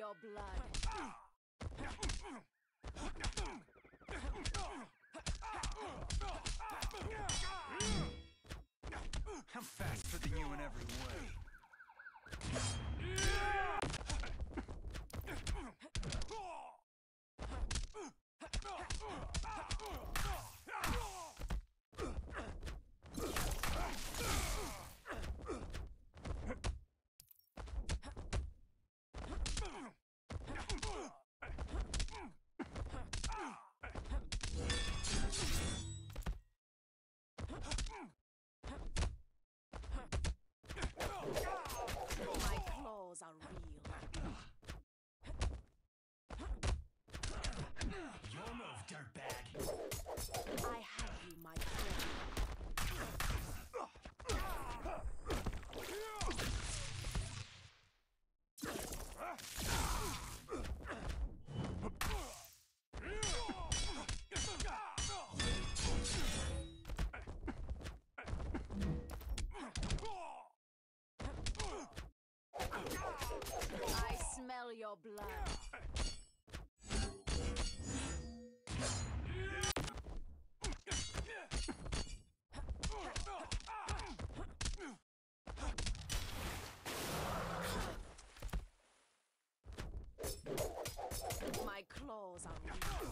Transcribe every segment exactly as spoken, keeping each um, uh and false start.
your blood. I'm faster than you in every way. My claws are real. You'll move, dirtbag. I have you, my friend. I smell your blood. My claws are real.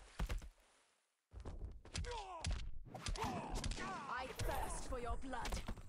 I thirst for your blood.